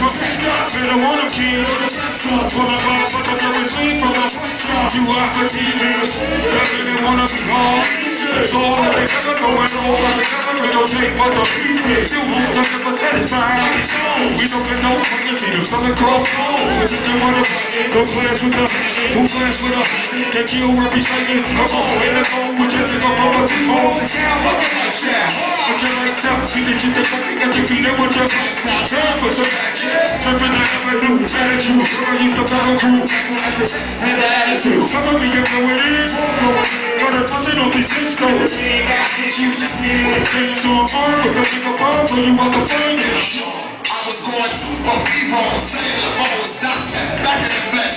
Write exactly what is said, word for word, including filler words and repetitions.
better want a kid. Pull up, up, up, up, up, sweet from the you are for T V. Doesn't it wanna be hard? It's all that they ever going on. They never don't take but the still won't touch it for satisfied. We don't get no fucking feet of something called phone. So you can wanna go class with us. Who class with us? Can kill where we singing. Come on, in the phone with your tickle from a phone. Put your lights out, see the shit that fucking got your feet in with your time for some action. Tripping the avenue, attitude. Girl, I used to battle crew. And that attitude. Some of me, you know it is. Got a fucking on these discos. Get your arm with the nigga bomb, so you want the fun. I was going to, but be wrong. Saying the phone, stop that. Back in the flesh.